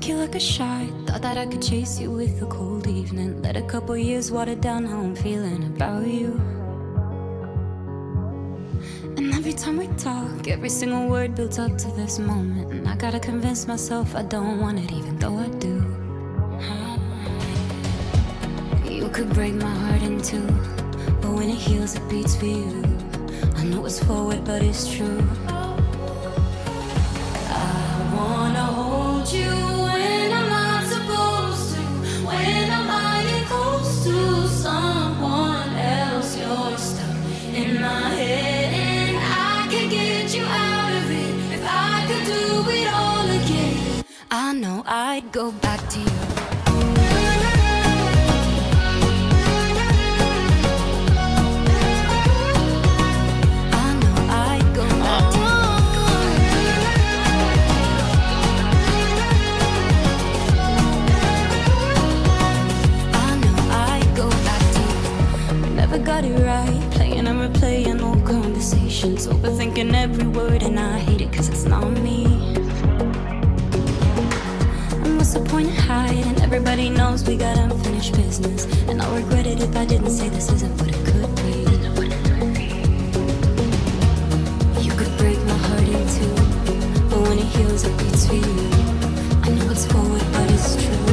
you like a shot. Thought that I could chase you with a cold evening. Let a couple years water down how I'm feeling about you. And every time we talk, every single word builds up to this moment. And I gotta convince myself I don't want it, even though I do. You could break my heart in two, but when it heals, it beats for you. I know it's forward, but it's true. I wanna hold you when I'm not supposed to, when I'm hiding close to someone else. You're stuck in my head and I can get you out of it. If I could do it all again, I know I'd go back to you. Got it right, playing and replaying old conversations, overthinking every word, and I hate it cause it's not me. And what's the point in hiding? Everybody knows we got unfinished business, and I'll regret it if I didn't say this isn't what it could be. You could break my heart in two, but when it heals it beats for you. I know it's forward but it's true.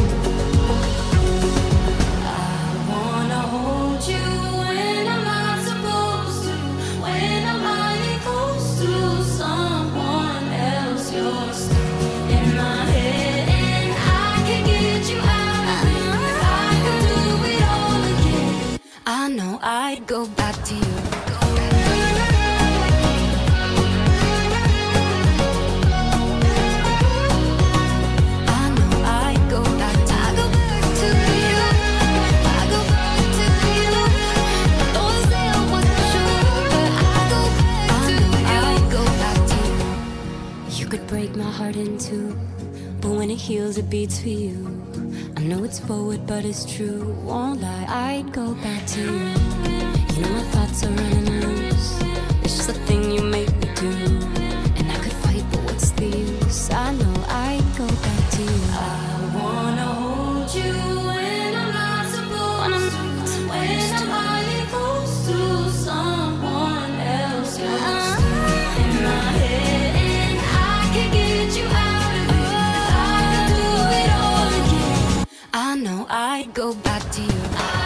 I know I'd go back to you. I know I'd go back to you. I go back to you. Though I say I wasn't sure, but I'd go back to you. You could break my heart in two, but when it heals it beats for you. I know it's forward, but it's true. Won't lie, I'd go back to you. You know my thoughts are running loose. It's just a thing you make me do. And I could fight, but what's the use? I know I'd go back to you. I wanna hold you when I'm not supposed to. When I'm hiding close to someone else. You're stuck in my head and I can get you out of it. If I could do it all again, I know I'd go back to you.